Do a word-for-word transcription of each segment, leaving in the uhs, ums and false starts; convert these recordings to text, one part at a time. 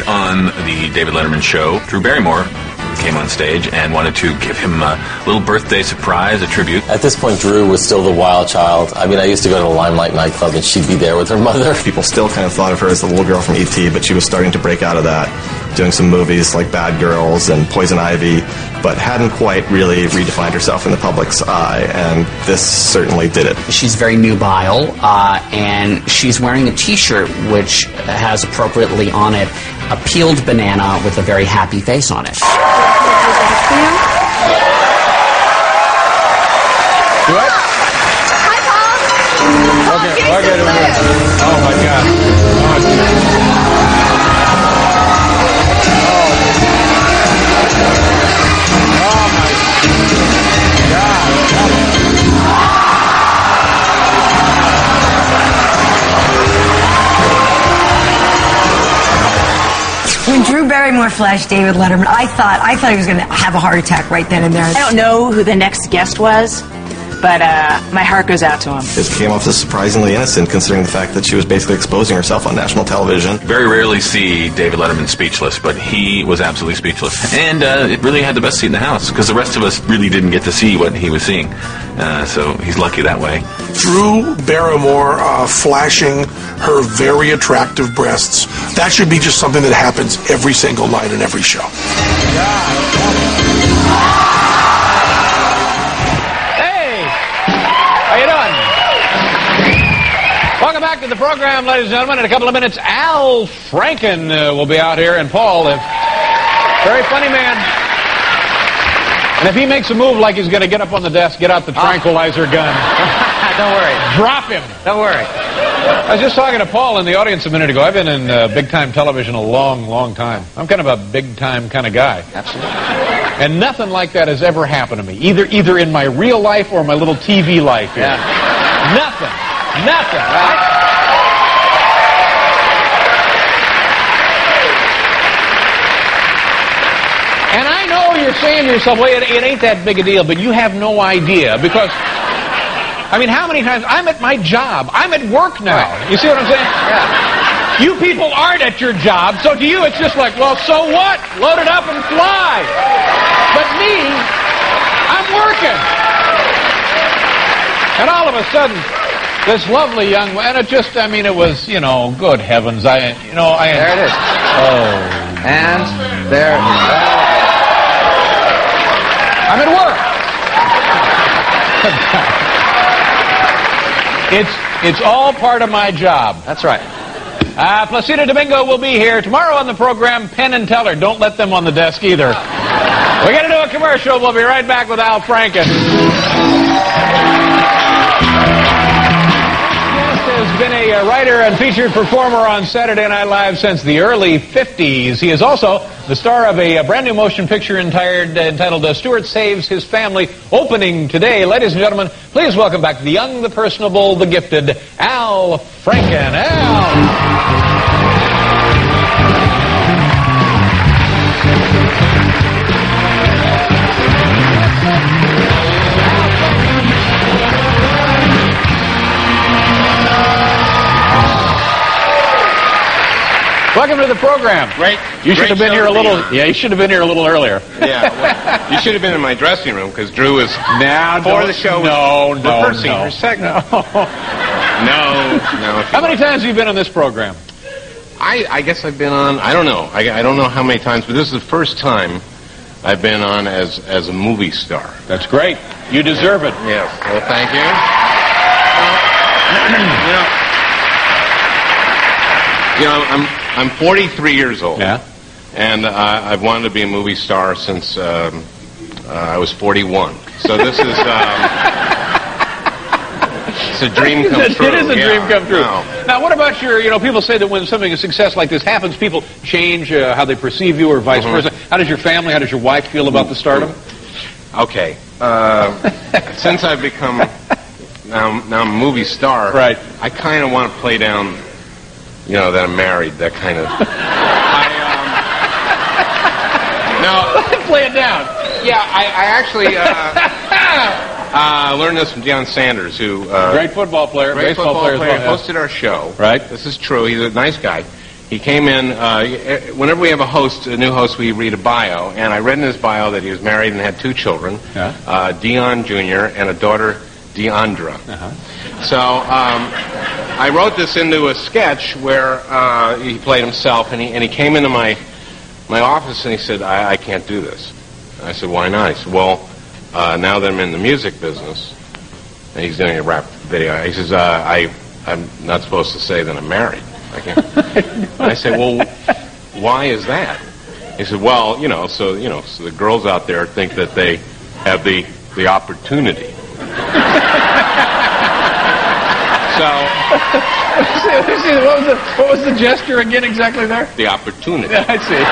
night on the David Letterman show, Drew Barrymore came on stage and wanted to give him a little birthday surprise, a tribute. At this point, Drew was still the wild child. I mean, I used to go to the Limelight nightclub and she'd be there with her mother. People still kind of thought of her as the little girl from E T, but she was starting to break out of that, doing some movies like Bad Girls and Poison Ivy, but hadn't quite really redefined herself in the public's eye, and this certainly did it. She's very nubile, uh, and she's wearing a T-shirt which has appropriately on it a peeled banana with a very happy face on it. What? Hi, Paul. Okay, okay, okay. Oh my God. Oh, oh my God. When Drew Barrymore flashed David Letterman, I thought I thought he was going to have a heart attack right then and there. I don't know who the next guest was, but uh, my heart goes out to him. It came off as surprisingly innocent, considering the fact that she was basically exposing herself on national television. Very rarely see David Letterman speechless, but he was absolutely speechless. And uh, it really had the best seat in the house, because the rest of us really didn't get to see what he was seeing. Uh, so he's lucky that way. Drew Barrymore uh, flashing her very attractive breasts. That should be just something that happens every single night in every show. Hey! How you doing? Welcome back to the program, ladies and gentlemen. In a couple of minutes, Al Franken uh, will be out here, and Paul, a very funny man. And if he makes a move like he's going to get up on the desk, get out the tranquilizer gun. Don't worry. Drop him. Don't worry. I was just talking to Paul in the audience a minute ago. I've been in uh, big-time television a long, long time. I'm kind of a big-time kind of guy. Absolutely. And nothing like that has ever happened to me, either either in my real life or my little T V life here. Yeah. Nothing. Nothing. Right? And I know you're saying to yourself, well, it, it ain't that big a deal, but you have no idea, because I mean, how many times I'm at my job, I'm at work now. Right. You see what I'm saying? Yeah. You people aren't at your job, so to you it's just like, well, so what? Load it up and fly. But me, I'm working. And all of a sudden, this lovely young man, it just, I mean, it was, you know, good heavens, I, you know, I... There it is. Oh. And there it is. I'm at work. It's it's all part of my job. That's right. Uh, Placido Domingo will be here tomorrow on the program. Penn and Teller. Don't let them on the desk either. We're going to do a commercial. We'll be right back with Al Franken. Has been a uh, writer and featured performer on Saturday Night Live since the early fifties. He is also the star of a, a brand new motion picture entitled, uh, entitled uh, Stuart Saves His Family, opening today. Ladies and gentlemen, please welcome back the young, the personable, the gifted, Al Franken. Al! Welcome to the program. Great. You should Great have been show here a to be little. here. Yeah, you should have been here a little earlier. Yeah, well, you should have been in my dressing room because Drew was now before the show. No, was no, rehearsing no. her segment. No. no, no. How many times have you been on this program? I, I guess I've been on. I don't know. I, I don't know how many times, but this is the first time I've been on as as a movie star. That's great. You deserve it. Yes. Well, thank you. Uh, you know, you know, I'm I'm forty-three years old. Yeah. And uh, I've wanted to be a movie star since um, uh, I was forty-one. So this is um, it's a dream come true. It is a yeah, dream come true. No. Now, what about your? You know, people say that when something a success like this happens, people change uh, how they perceive you, or vice Mm-hmm. versa. How does your family? How does your wife feel about the stardom? Okay. Uh, since I've become now now I'm a movie star, right? I kind of want to play down, you know, that I'm married. That kind of. Now, play it down. Yeah, I, I actually uh, uh, learned this from Deion Sanders, who uh, great football player, great baseball football player, player, as well, yeah. hosted our show. Right. This is true. He's a nice guy, he came in, uh, whenever we have a host, a new host, we read a bio, and I read in his bio that he was married and had two children, Yeah. uh, Dion Junior and a daughter, Deandra. Uh-huh. So um, I wrote this into a sketch where uh, he played himself, and he, and he came into my, my office and he said, I, I can't do this. I said, why not? He said, well, uh, now that I'm in the music business, and he's doing a rap video, he says, uh, I, I'm not supposed to say that I'm married. I can't. I said, well, why is that? He said, well, you know, so you know, so the girls out there think that they have the the opportunity. So, what was the what was the gesture again exactly there? The opportunity. I see.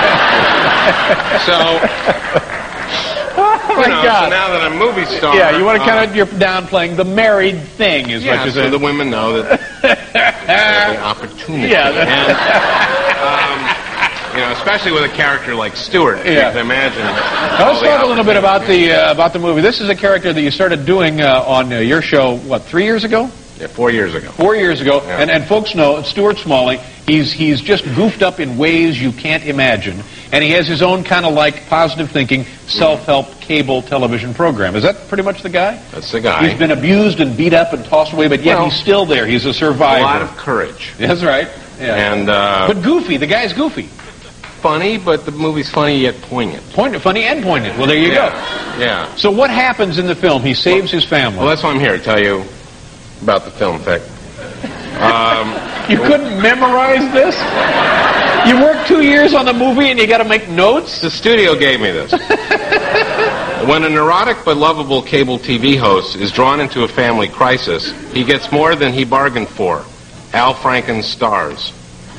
So. Oh my you know, God! So now that I'm a movie star, yeah, you want to kind uh, of you're downplaying the married thing, is yeah, what you're so saying. the women know that they have the opportunity. Yeah. And, um, you know, especially with a character like Stewart, Yeah. you can imagine. Now, let's all the talk a little bit about opportunity. the uh, about the movie. This is a character that you started doing uh, on uh, your show, what, three years ago? Yeah, four years ago. Four years ago, Yeah. and, and folks know Stuart Smalley. He's he's just goofed up in ways you can't imagine, and he has his own kind of like positive thinking, self-help cable television program. Is that pretty much the guy? That's the guy. He's been abused and beat up and tossed away, but yet Well, he's still there. He's a survivor. A lot of courage. That's right. Yeah. And uh, but goofy. The guy's goofy. funny, but the movie's funny yet poignant. Poignant, funny, and poignant. Well, there you yeah. go. Yeah. So what happens in the film? He saves his family. Well, that's why I'm here to tell you about the film. In fact, um, You couldn't memorize this? You worked two years on the movie and you got to make notes? the studio gave me this. When a neurotic but lovable cable T V host is drawn into a family crisis, he gets more than he bargained for. Al Franken stars.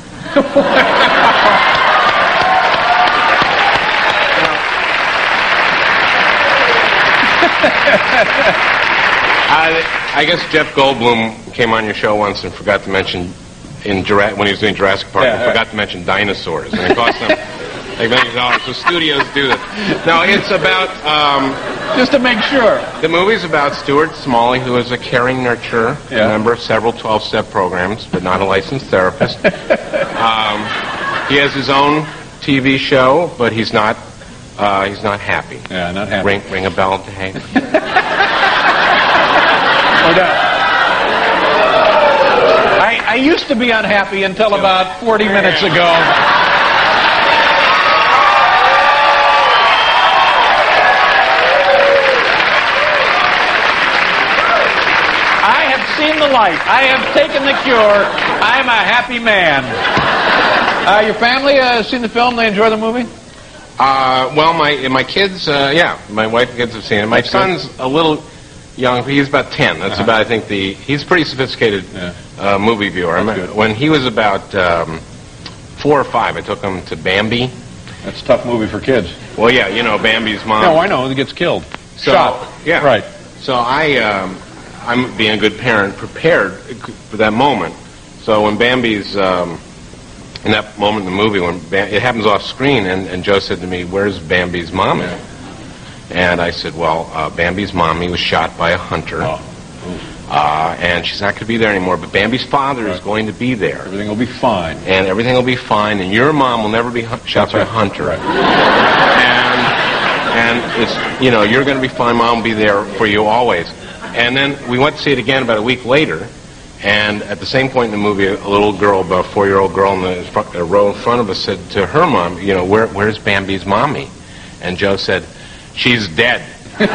I, I guess Jeff Goldblum came on your show once and forgot to mention, in Jura- when he was doing Jurassic Park, Yeah, he yeah. forgot to mention dinosaurs, and it cost them like millions of dollars. So studios do that. No, it's about um, Just to make sure. the movie's about Stuart Smalley, who is a caring nurturer, Yeah. a member of several twelve-step programs, but not a licensed therapist. um, he has his own T V show, but he's not uh, he's not happy. Yeah, not happy. Ring, ring a bell to Hank. Or not. I, I used to be unhappy until about forty minutes ago. I have seen the light. I have taken the cure. I'm a happy man. Uh, your family uh, seen the film? They enjoy the movie? Uh, well, my my kids, uh, yeah, my wife and kids have seen it. My That's good. son's a little young. He's about ten. That's Uh-huh. about, I think, the he's a pretty sophisticated Yeah. uh, movie viewer. I That's mean, good. when he was about um, four or five, I took him to Bambi. That's a tough movie for kids. Well, yeah, you know, Bambi's mom. No, I know. He gets killed. So, Shot. yeah. Right. So I, um, I'm being a good parent, prepared for that moment. So when Bambi's, um, in that moment in the movie, when Bam- it happens off screen, and, and Joe said to me, "Where's Bambi's mommy?" And I said, "Well, uh, Bambi's mommy was shot by a hunter, Oh. uh, and she's not going to be there anymore. But Bambi's father is Right. going to be there, Everything will be fine. and everything will be fine. And your mom will never be hu- shot by a hunter." Right. and and it's, you know, you're going to be fine. Mom will be there for you always. And then we went to see it again about a week later, and at the same point in the movie, a little girl, about a four-year-old girl in the front, a row in front of us, said to her mom, "You know, where, where's Bambi's mommy?" And Joe said, "She's dead." So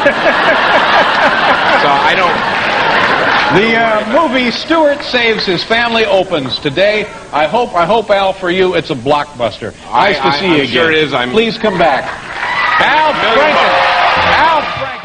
I don't. The uh, movie Stuart Saves His Family opens today. I hope, I hope, Al, for you, it's a blockbuster. I- Nice to I- see you I'm again. sure it is. I'm- Please come back. Al Million Franken. bucks. Al Franken.